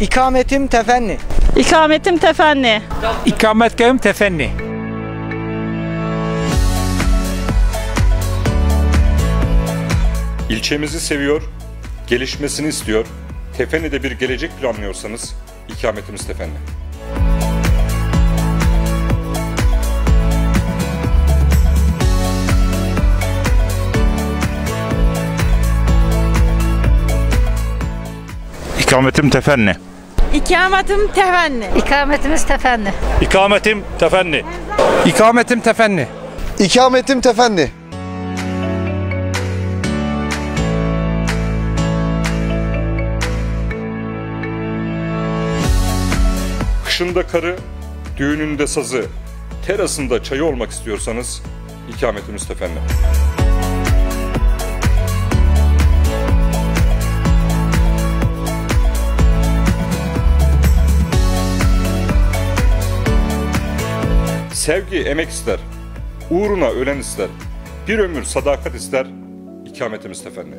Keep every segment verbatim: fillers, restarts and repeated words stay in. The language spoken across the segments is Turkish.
İkametim tefenni. İkametim tefenni. İkametgahım tefenni. İlçemizi seviyor, gelişmesini istiyor, Tefenni'de bir gelecek planlıyorsanız ikametimiz Tefenni. İkametim Tefenni. İkametim tefenni. İkametimiz tefenni. İkametim Tefenni. İkametim tefenni. İkametim tefenni. Kışında karı, düğününde sazı, terasında çayı olmak istiyorsanız ikametimiz Tefenni. Sevgi emek ister, uğruna ölen ister, bir ömür sadakat ister, ikametimiz Tefenni.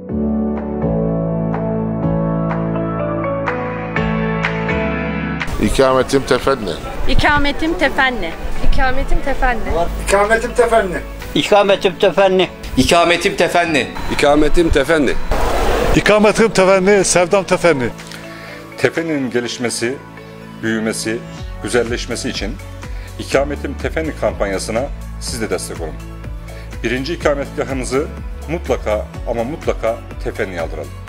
İkametim Tefenni. İkametim tefenni. İkametim tefenni. İkametim tefenni. İkametim tefenni. İkametim tefenni. İkametim tefenni. İkametim Tefenni, sevdam Tefenni. Tefenni'nin gelişmesi, büyümesi, güzelleşmesi için İkametim Tefenni kampanyasına siz de destek olun. Birinci ikametgahımızı mutlaka ama mutlaka Tefenni'ye aldıralım.